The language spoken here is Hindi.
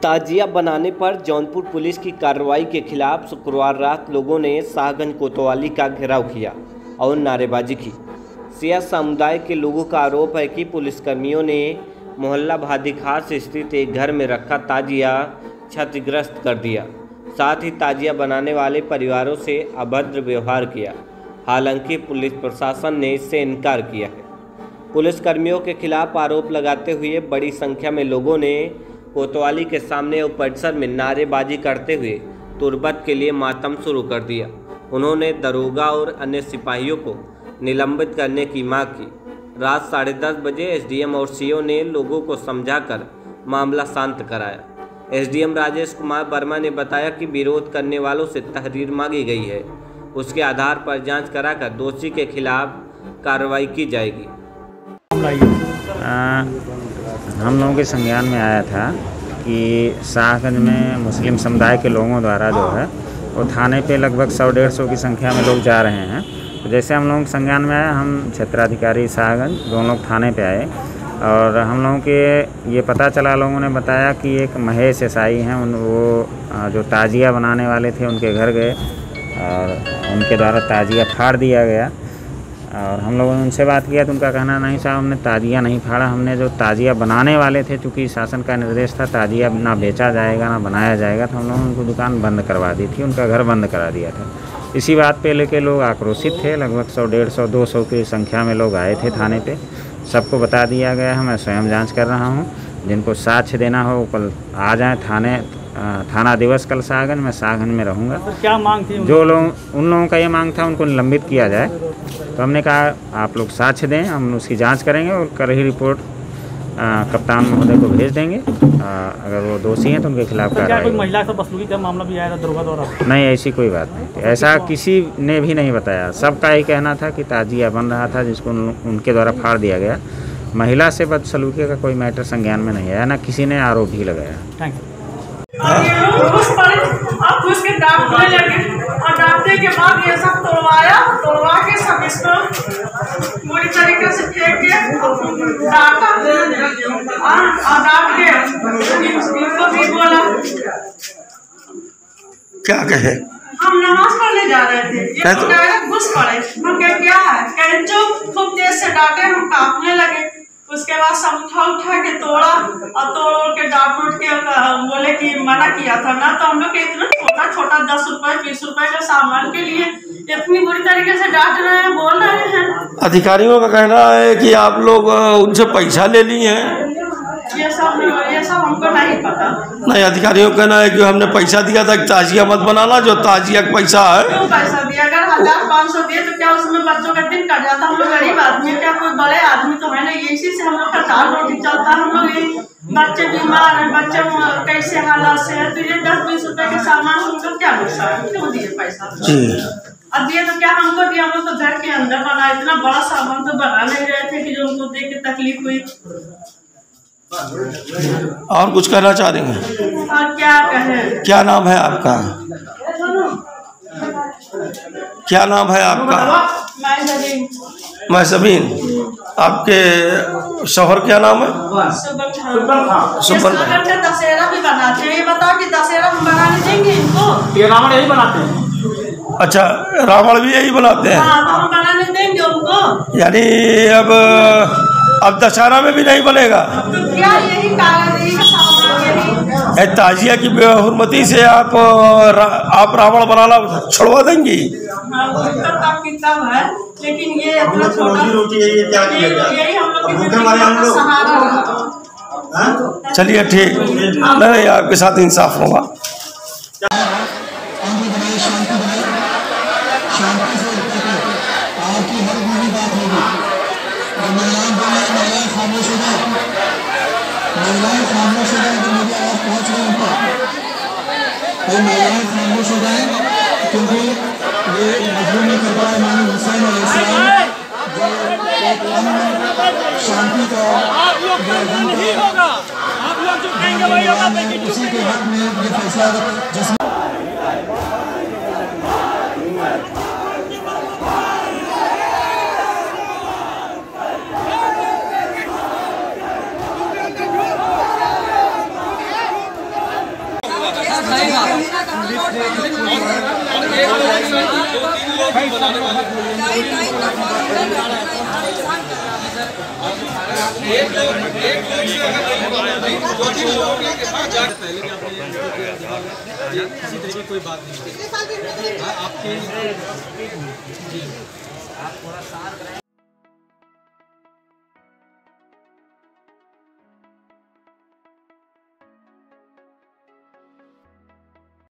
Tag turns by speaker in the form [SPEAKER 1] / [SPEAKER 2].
[SPEAKER 1] ताजिया बनाने पर जौनपुर पुलिस की कार्रवाई के खिलाफ शुक्रवार रात लोगों ने शाहगंज कोतवाली का घेराव किया और नारेबाजी की। सिया समुदाय के लोगों का आरोप है कि पुलिसकर्मियों ने मोहल्ला भादीखास स्थित एक घर में रखा ताजिया क्षतिग्रस्त कर दिया, साथ ही ताजिया बनाने वाले परिवारों से अभद्र व्यवहार किया। हालांकि पुलिस प्रशासन ने इससे इनकार किया है। पुलिसकर्मियों के खिलाफ आरोप लगाते हुए बड़ी संख्या में लोगों ने कोतवाली के सामने और परिसर में नारेबाजी करते हुए तुर्बत के लिए मातम शुरू कर दिया। उन्होंने दरोगा और अन्य सिपाहियों को निलंबित करने की मांग की। रात 10:30 बजे एसडीएम और सीओ ने लोगों को समझाकर मामला शांत कराया। एसडीएम राजेश कुमार वर्मा ने बताया कि विरोध करने वालों से तहरीर मांगी गई है, उसके आधार पर जांच कराकर दोषी के खिलाफ कार्रवाई की जाएगी।
[SPEAKER 2] हम लोगों के संज्ञान में आया था कि शाहगंज में मुस्लिम समुदाय के लोगों द्वारा जो है वो थाने पे लगभग 100-150 की संख्या में लोग जा रहे हैं। तो जैसे हम लोगों के संज्ञान में आया, हम क्षेत्राधिकारी शाहगंज दोनों लोग थाने पे आए और हम लोगों के ये पता चला, लोगों ने बताया कि एक महेश एसआई हैं, वो जो ताजिया बनाने वाले थे उनके घर गए और उनके द्वारा ताजिया फाड़ दिया गया। और हम लोगों ने उनसे बात किया तो उनका कहना, नहीं साहब हमने ताजिया नहीं फाड़ा, हमने जो ताजिया बनाने वाले थे, चूँकि शासन का निर्देश था ताजिया ना बेचा जाएगा ना बनाया जाएगा, तो हम लोगों ने उनको दुकान बंद करवा दी थी, उनका घर बंद करा दिया था। इसी बात पे लेके लोग आक्रोशित थे। लगभग 100-150-200 की संख्या में लोग आए थे थाने पे। सबको बता दिया गया है, मैं स्वयं जाँच कर रहा हूँ। जिनको साक्ष्य देना हो वो कल आ जाएँ थाने। थाना दिवस कल शाहगंज, मैं शाहगंज में रहूँगा।
[SPEAKER 3] तो क्या मांग थी?
[SPEAKER 2] जो लोग उन लोगों का ये मांग था उनको निलंबित किया जाए। तो हमने कहा आप लोग साक्ष्य दें, हम उसकी जांच करेंगे और कल ही रिपोर्ट कप्तान महोदय को भेज देंगे। अगर वो दोषी हैं तो उनके खिलाफ
[SPEAKER 3] क्या
[SPEAKER 2] कार्रवाई।
[SPEAKER 3] कोई महिला का बदसलूकी का मामला भी आया था दरोगा द्वारा?
[SPEAKER 2] नहीं, ऐसी कोई बात नहीं थी। ऐसा किसी ने भी नहीं बताया। सबका ही कहना था कि ताजिया बन रहा था जिसको उनके द्वारा फाड़ दिया गया। महिला से बदसलूकी का कोई मैटर संज्ञान में नहीं आया, ना किसी ने आरोप भी लगाया।
[SPEAKER 3] Thank you.
[SPEAKER 4] आप उसके डांटने लगे और डांटने के बाद ये सब तोड़वा के सब इसको पूरी तरीके से फेंक के डांटा और डांट के इनको भी बोला।
[SPEAKER 5] क्या कहे?
[SPEAKER 4] हम नमाज पढ़ने जा रहे थे, ये तो डायरेक्ट घुस पड़े। हम कहे क्या है, कहे जो खूब तेज से डांटे, हम कांपने लगे। उसके बाद सब उठा के तोड़ा और तोड़ के डांट के बोले कि मना किया था ना, तो हम लोग इतना छोटा 10 रुपए 20 रुपए का सामान के लिए इतनी बुरी तरीके से डांट रहे हैं, बोल रहे हैं।
[SPEAKER 5] अधिकारियों का कहना है कि आप लोग उनसे पैसा ले लिए हैं।
[SPEAKER 4] ये सब हमको नहीं पता।
[SPEAKER 5] नहीं, अधिकारियों का कहना है कि हमने पैसा दिया था कि ताजिया मत बनाना, जो ताजिया का पैसा है।
[SPEAKER 4] क्यों पैसा दिया? अगर 1000-500 दिए तो क्या उसमें बच्चों का दिन कट जाता? हम लोग गरीब आदमी है, क्या कोई बड़े आदमी तो है ना? इसी से हम लोग का दाल रोटी चलता है। हम लोग बच्चे बीमार है, बच्चे कैसे हालात से है, तो ये 10-20 रुपए के सामान हमको क्या नुकसान? क्यों दिए पैसा? अब दिए तो क्या हमको दिया? हम लोग तो घर के अंदर बना, इतना बड़ा सामान तो बना नहीं रहे थे कि जो उनको देख के तकलीफ हुई।
[SPEAKER 5] और कुछ कहना चाह रही हैं?
[SPEAKER 4] और क्या कहें?
[SPEAKER 5] क्या नाम है आपका? क्या नाम है आपका? मैं ज़मीन। आपके शोहर क्या नाम है?
[SPEAKER 4] सुबन का दशहरा भी बनाते हैं। ये बताओ कि दशहरा हम बनाने देंगे इनको?
[SPEAKER 3] ये रावण यही बनाते हैं।
[SPEAKER 5] अच्छा, रावण भी यही बनाते हैं?
[SPEAKER 4] हाँ, तो हम बनाने देंगे उनको।
[SPEAKER 5] यानी अब दशहरा में भी नहीं बनेगा?
[SPEAKER 4] तो क्या यही कारण है सामान?
[SPEAKER 5] ताजिया की हुर्मती से आप रावण बनाना छुड़वा देंगी?
[SPEAKER 4] किताब है, लेकिन ये अपना छोटा यही हम लोग की सहारा।
[SPEAKER 5] चलिए ठीक, नहीं आपके साथ इंसाफ होगा।
[SPEAKER 6] महिलाएं खामोश हो जाए, मेरी आवाज पहुंच रही है उनको। महिलाएं खामोश हो जाए क्योंकि ये मजबूर नहीं कर पाए इमाम हुसैन अलैहिस्सलाम शांति का उसी के हक में ये फैसला जिसमें
[SPEAKER 7] किसी तरह की कोई बात नहीं आपके